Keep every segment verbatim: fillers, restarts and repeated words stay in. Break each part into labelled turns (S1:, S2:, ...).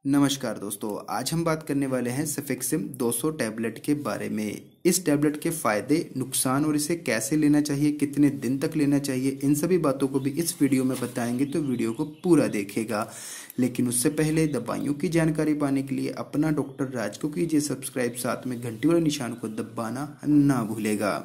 S1: नमस्कार दोस्तों, आज हम बात करने वाले हैं सेफेक्सिम दो सौ टैबलेट के बारे में। इस टैबलेट के फ़ायदे, नुकसान और इसे कैसे लेना चाहिए, कितने दिन तक लेना चाहिए, इन सभी बातों को भी इस वीडियो में बताएंगे, तो वीडियो को पूरा देखेगा। लेकिन उससे पहले दवाइयों की जानकारी पाने के लिए अपना डॉक्टर राज को कीजिए सब्सक्राइब, साथ में घंटी वाले निशान को दबाना ना भूलेगा।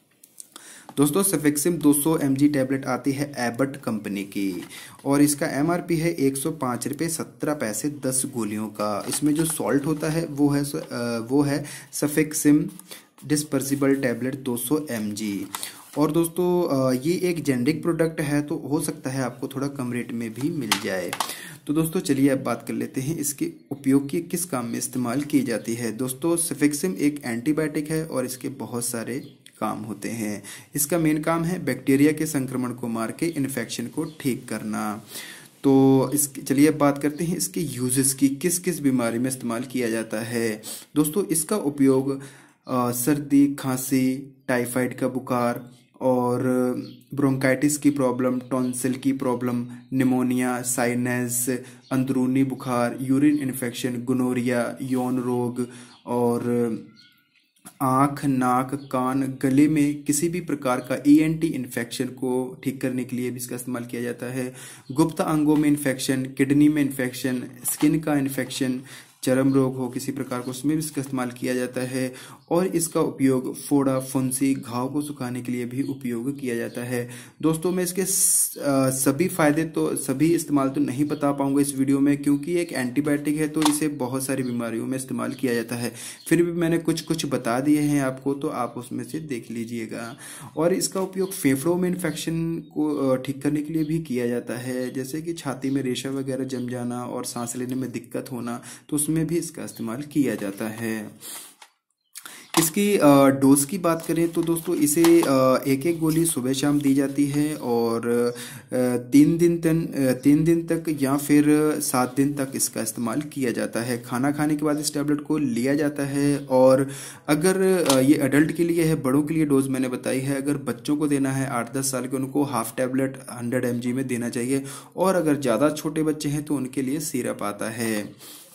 S1: दोस्तों, सेफेक्सिम दो सौ एम जी टैबलेट आती है एबट कंपनी की और इसका एम आर पी है एक सौ पाँच रुपये सत्रह पैसे दस गोलियों का। इसमें जो सॉल्ट होता है वो है वो है सेफेक्सिम डिस्पर्सिबल टैबलेट दो सौ एम जी। और दोस्तों, ये एक जेनरिक प्रोडक्ट है, तो हो सकता है आपको थोड़ा कम रेट में भी मिल जाए। तो दोस्तों चलिए अब बात कर लेते हैं इसके उपयोग की, किस काम में इस्तेमाल की जाती है। दोस्तों, सेफेक्सिम एक एंटीबायोटिक है और इसके बहुत सारे काम होते हैं। इसका मेन काम है बैक्टीरिया के संक्रमण को मार के इन्फेक्शन को ठीक करना। तो इस चलिए अब बात करते हैं इसके यूजेस की, किस किस बीमारी में इस्तेमाल किया जाता है। दोस्तों, इसका उपयोग आ, सर्दी, खांसी, टाइफाइड का बुखार और ब्रोंकाइटिस की प्रॉब्लम, टॉन्सिल की प्रॉब्लम, निमोनिया, साइनस, अंदरूनी बुखार, यूरिन इन्फेक्शन, गोनोरिया, यौन रोग और आँख, नाक, कान, गले में किसी भी प्रकार का ई एन टी इन्फेक्शन को ठीक करने के लिए भी इसका इस्तेमाल किया जाता है। गुप्त अंगों में इन्फेक्शन, किडनी में इन्फेक्शन, स्किन का इन्फेक्शन, चर्म रोग हो किसी प्रकार को, उसमें भी इसका इस्तेमाल किया जाता है। और इसका उपयोग फोड़ा, फुंसी, घाव को सुखाने के लिए भी उपयोग किया जाता है। दोस्तों, मैं इसके सभी फायदे तो सभी इस्तेमाल तो नहीं बता पाऊंगा इस वीडियो में, क्योंकि एक एंटीबायोटिक है तो इसे बहुत सारी बीमारियों में इस्तेमाल किया जाता है। फिर भी मैंने कुछ कुछ बता दिए हैं आपको, तो आप उसमें से देख लीजिएगा। और इसका उपयोग फेफड़ों में इन्फेक्शन को ठीक करने के लिए भी किया जाता है, जैसे कि छाती में रेशा वगैरह जम जाना और सांस लेने में दिक्कत होना, तो में भी इसका इस्तेमाल किया जाता है। इसकी डोज की बात करें तो दोस्तों, इसे एक एक गोली सुबह शाम दी जाती है और तीन दिन तक तीन दिन तक या फिर सात दिन तक इसका इस्तेमाल किया जाता है। खाना खाने के बाद इस टैबलेट को लिया जाता है। और अगर ये अडल्ट के लिए है, बड़ों के लिए डोज मैंने बताई है। अगर बच्चों को देना है आठ दस साल के, उनको half tablet hundred M G में देना चाहिए। और अगर ज़्यादा छोटे बच्चे हैं तो उनके लिए सिरप आता है।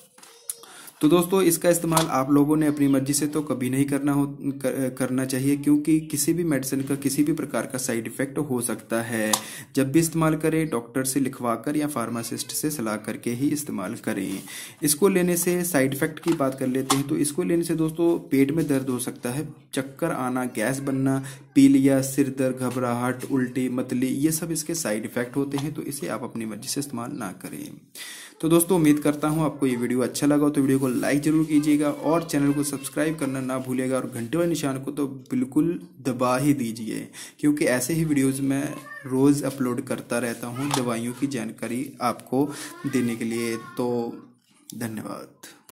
S1: तो दोस्तों, इसका इस्तेमाल आप लोगों ने अपनी मर्जी से तो कभी नहीं करना हो कर, करना चाहिए, क्योंकि किसी भी मेडिसिन का किसी भी प्रकार का साइड इफेक्ट हो सकता है। जब भी इस्तेमाल करें, डॉक्टर से लिखवाकर या फार्मासिस्ट से सलाह करके ही इस्तेमाल करें। इसको लेने से साइड इफेक्ट की बात कर लेते हैं। तो इसको लेने से दोस्तों पेट में दर्द हो सकता है, चक्कर आना, गैस बनना, पीलिया, सिर दर्द, घबराहट, उल्टी, मतली, ये सब इसके साइड इफेक्ट होते हैं। तो इसे आप अपनी मर्जी से इस्तेमाल ना करें। तो दोस्तों, उम्मीद करता हूँ आपको ये वीडियो अच्छा लगा, तो वीडियो को लाइक जरूर कीजिएगा और चैनल को सब्सक्राइब करना ना भूलिएगा। और घंटे वाले निशान को तो बिल्कुल दबा ही दीजिए, क्योंकि ऐसे ही वीडियोस मैं रोज़ अपलोड करता रहता हूँ दवाइयों की जानकारी आपको देने के लिए। तो धन्यवाद।